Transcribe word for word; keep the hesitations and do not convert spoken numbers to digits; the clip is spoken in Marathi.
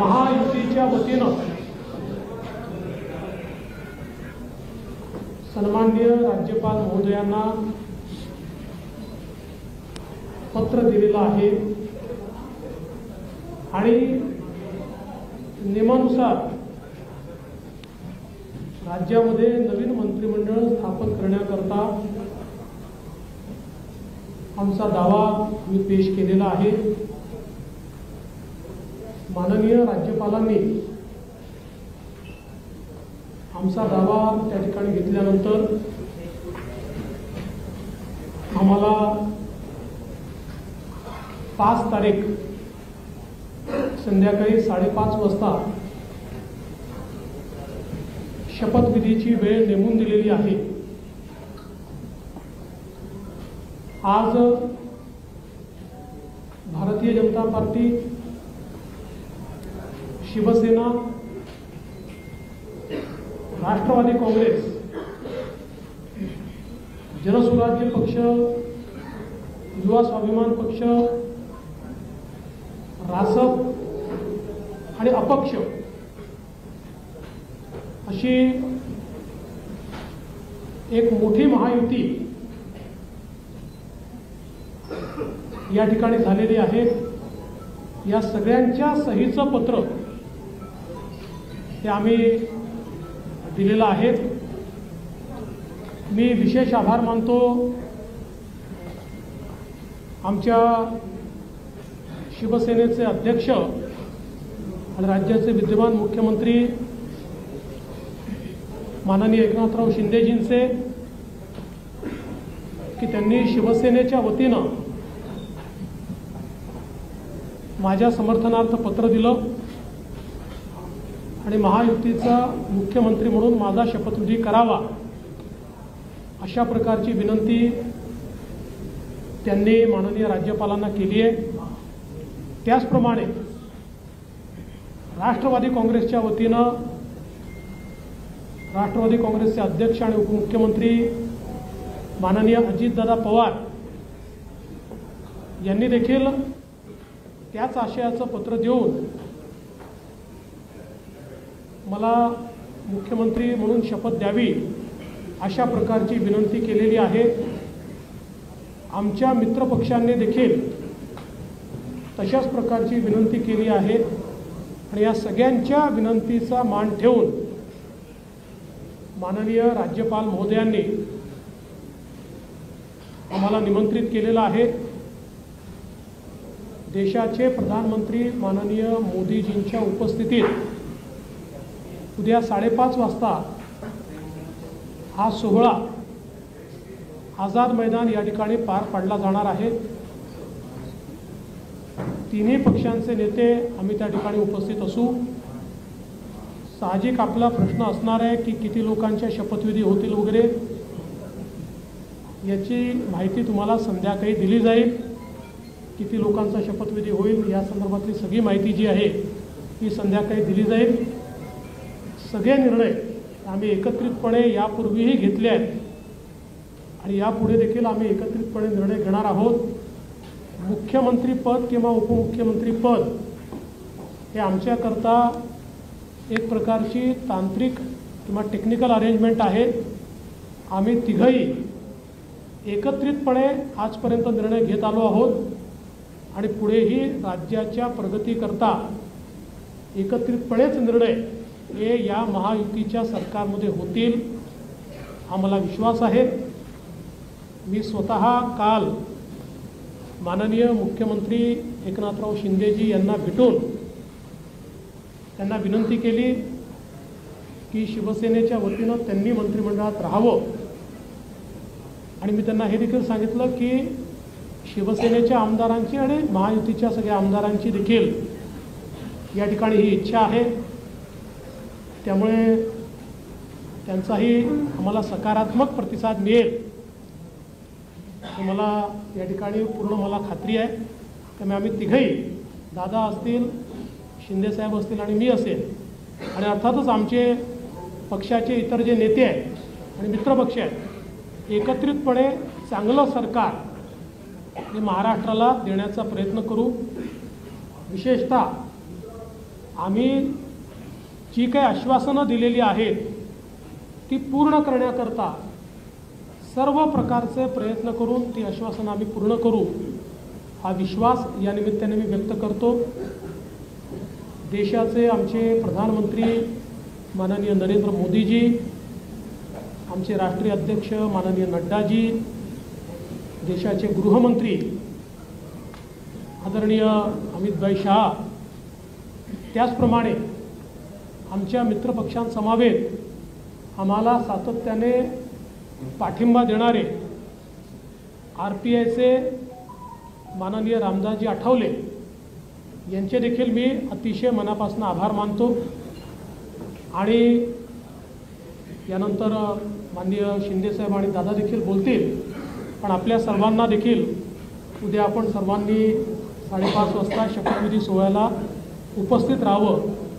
महायुतीच्या वतीनं सन्माननीय राज्यपाल महोदयांना पत्र दिलेलं आहे आणि नियमानुसार राज्यामध्ये नवीन मंत्रिमंडळ स्थापन करण्याकरता आमचा दावा मी पेश केलेला आहे। माननीय राज्यपालांनी आमचा दावा त्या ठिकाणी घेतल्यानंतर आम्हाला पाच तारीख संध्याकाळी साडेपाच वाजता शपथविधीची वेळ नेमून दिलेली आहे। आज भारतीय जनता पार्टी, शिवसेना, राष्ट्रवादी काँग्रेस, जनसुराज्य पक्ष, युवा स्वाभिमान पक्ष, रासप आणि अपक्ष अशी एक मोठी महायुती या ठिकाणी झालेली आहे। या सगळ्यांच्या सहीचं पत्र हे आम्ही दिलेलं आहे। मी विशेष आभार मानतो आमच्या शिवसेनेचे अध्यक्ष आणि राज्याचे विद्यमान मुख्यमंत्री माननीय एकनाथराव शिंदेजींचे की त्यांनी शिवसेनेच्या वतीनं माझ्या समर्थनार्थ पत्र दिलं आणि महायुतीचा मुख्यमंत्री म्हणून माझा शपथविधी करावा अशा प्रकारची विनंती त्यांनी माननीय राज्यपालांना केली आहे। त्याचप्रमाणे राष्ट्रवादी काँग्रेसच्या वतीनं राष्ट्रवादी काँग्रेसचे अध्यक्ष आणि उपमुख्यमंत्री माननीय अजितदादा पवार यांनी देखील त्याच आशयाचं पत्र देऊन मला मुख्यमंत्री म्हणून शपथ द्यावी अशा प्रकारची विनंती केलेली आहे। आमच्या मित्रपक्षांनी देखील तशाच प्रकारची विनंती केली आहे आणि या सगळ्यांच्या विनंतीचा मान ठेवून माननीय राज्यपाल महोदयांनी आम्हाला निमंत्रित केलेलं आहे। देशाचे प्रधानमंत्री माननीय मोदीजींच्या उपस्थितीत उद्या साडेपाच वाजता हा सोहळा आझाद मैदान या ठिकाणी पार पाडला जाणार आहे। तिन्ही पक्षांचे नेते आम्ही त्या ठिकाणी उपस्थित असू। साहजिक आपला प्रश्न असणार आहे की किती लोकांच्या शपथविधी होतील वगैरे, याची माहिती तुम्हाला संध्याकाळी दिली जाईल। किती लोकांचा शपथविधी होईल या संदर्भातली सगळी माहिती जी आहे ती संध्याकाळी दिली जाईल। सगळे निर्णय आम्ही एकत्रितपणे यापूर्वीही घेतले आहेत आणि यापुढे देखील आम्ही एकत्रितपणे निर्णय घेणार आहोत। मुख्यमंत्री पद किंवा उपमुख्यमंत्री पद हे आमच्याकरता एक प्रकारची तांत्रिक किंवा टेक्निकल अरेंजमेंट आहे। आम्ही तिघही एकत्रितपणे आजपर्यंत निर्णय घेत आलो आहोत आणि पुढेही राज्याच्या प्रगतीकरता एकत्रितपणेच निर्णय हे या महायुतीच्या सरकारमध्ये होतील आम्हाला विश्वास आहे। मी स्वतः काल माननीय मुख्यमंत्री एकनाथराव शिंदेजी यांना भेटून त्यांना विनंती केली की शिवसेनेच्या वतीनं त्यांनी मंत्रिमंडळात राहावं आणि मी त्यांना हे देखील सांगितलं की शिवसेनेच्या आमदारांची आणि महायुतीच्या सगळ्या आमदारांची देखील या ठिकाणी ही इच्छा आहे। त्यामुळे त्यांचाही आम्हाला सकारात्मक प्रतिसाद मिळेल हे मला या ठिकाणी पूर्ण मला खात्री आहे। त्यामुळे आम्ही तिघही, दादा असतील, शिंदेसाहेब असतील आणि मी असेल आणि अर्थातच आमचे पक्षाचे इतर जे नेते आहेत आणि मित्रपक्ष आहेत, एकत्रितपणे चांगलं सरकार हे महाराष्ट्राला देण्याचा प्रयत्न करू। विशेषतः आम्ही जी काही आश्वासनं दिलेली आहेत ती पूर्ण करण्याकरता सर्व प्रकारचे प्रयत्न करून ती आश्वासनं आम्ही पूर्ण करू हा विश्वास या निमित्ताने मी व्यक्त करतो। देशाचे आमचे प्रधानमंत्री माननीय नरेंद्र मोदीजी, आमचे राष्ट्रीय अध्यक्ष माननीय नड्डाजी, देशाचे गृहमंत्री आदरणीय अमितभाई शाह, त्याचप्रमाणे आमच्या मित्रपक्षांसमवेत आम्हाला सातत्याने पाठिंबा देणारे आर पी आयचे माननीय रामदासजी आठवले यांचे देखील मी अतिशय मनापासून आभार मानतो। आणि यानंतर माननीय शिंदेसाहेब आणि दादा देखील बोलतील, पण आपल्या सर्वांना देखील उद्या आपण सर्वांनी साडेपाच वाजता शपथविधी सोहळ्याला उपस्थित राहावं